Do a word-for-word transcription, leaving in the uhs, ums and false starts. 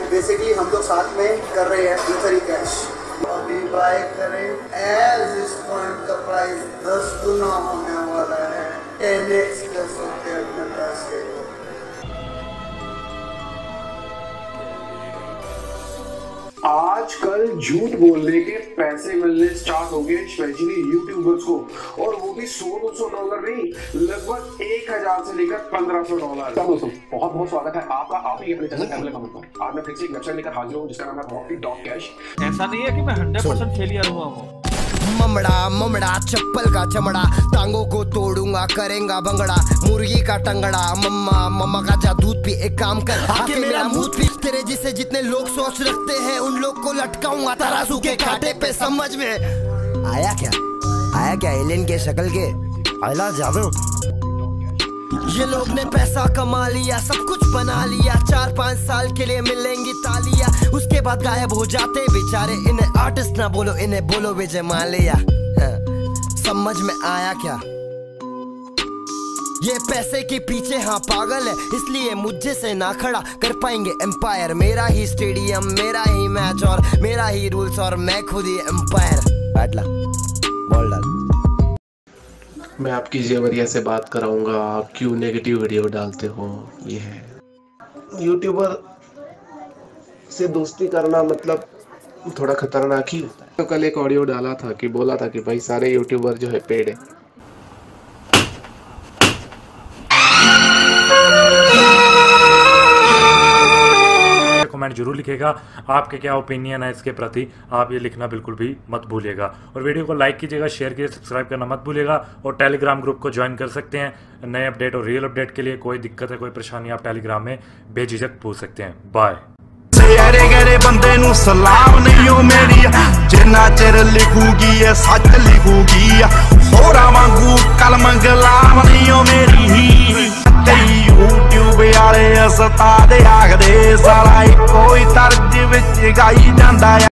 Basically हम लोग साथ में कर रहे हैं ईथर कैश। अभी बाय करें एज इस पॉइंट का प्राइस दस गुना होने वाला है। टेन एक्स कर सकते हैं अपने पैसे को। आजकल झूठ बोलने के पैसे मिलने स्टार्ट हो गए, स्पेशली यूट्यूबर्स को, और वो भी सौ दो सौ डॉलर नहीं, लगभग एक हजार से लेकर पंद्रह सौ डॉलर। दोस्तों बहुत बहुत स्वागत है आपका आप ही अपने चैनल फैमिली मेंबर पर। आज मैं फिर से एक वेबसाइट लेकर हाजिर हूँ जिसका नाम है रॉकी डॉट कैश। ऐसा नहीं है कि मैं हंड्रेड परसेंट फेलियर हुआ हूँ। ममड़ा ममड़ा चप्पल का चमड़ा, टांगों को तोड़ूंगा करेंगा भंगड़ा, मुर्गी का टंगड़ा, मम्मा मम्मा का जा दूध पी, एक काम कर आके मेरा मुंह पी। तेरे जिसे जितने लोग सोच रखते हैं उन लोग को लटकाऊंगा तराजू के कांटे पे। समझ में आया क्या? आया क्या? एलियन के शक्ल के आला जादू। ये लोग ने पैसा कमा लिया, सब कुछ बना लिया, चार पाँच साल के लिए मिलेंगी तालियां, उसके बाद गायब हो जाते बेचारे। इन्हें आर्टिस्ट ना बोलो, इन्हें बोलो विजय माल्या। समझ में आया क्या? ये पैसे के पीछे हाँ पागल है, इसलिए मुझे से ना खड़ा कर पाएंगे एम्पायर। मेरा ही स्टेडियम, मेरा ही मैच और मेरा ही रूल्स, और मैं खुद ही एम्पायर। बैठला बॉल डाल। मैं आपकी जेवरिया से बात कराऊंगा, आप क्यों नेगेटिव वीडियो डालते हो। ये है यूट्यूबर से दोस्ती करना मतलब थोड़ा खतरनाक ही होता है। तो कल एक ऑडियो डाला था कि बोला था कि भाई सारे यूट्यूबर जो है पेड है। कमेंट जरूर लिखेगा आपके क्या ओपिनियन है इसके प्रति, आप ये लिखना बिल्कुल भी मत भूलिएगा। और वीडियो को लाइक कीजिएगा, शेयर कीजिए, सब्सक्राइब करना मत भूलिएगा। और टेलीग्राम ग्रुप को ज्वाइन कर सकते हैं नए अपडेट और रियल अपडेट के लिए। कोई दिक्कत है, कोई परेशानी, आप टेलीग्राम में बेझिझक पूछ सकते हैं। बाय। बंदे नू सलाम नहीं हो मेरी, जिन्ना चिर लिखूगी ये सच लिखूगी, होरा वांगू कलम गलाम नहीं हो मेरी। यूट्यूब वाले उस्ताद आखदे सारा इक्को ही तर्ज विच गाई जांदा।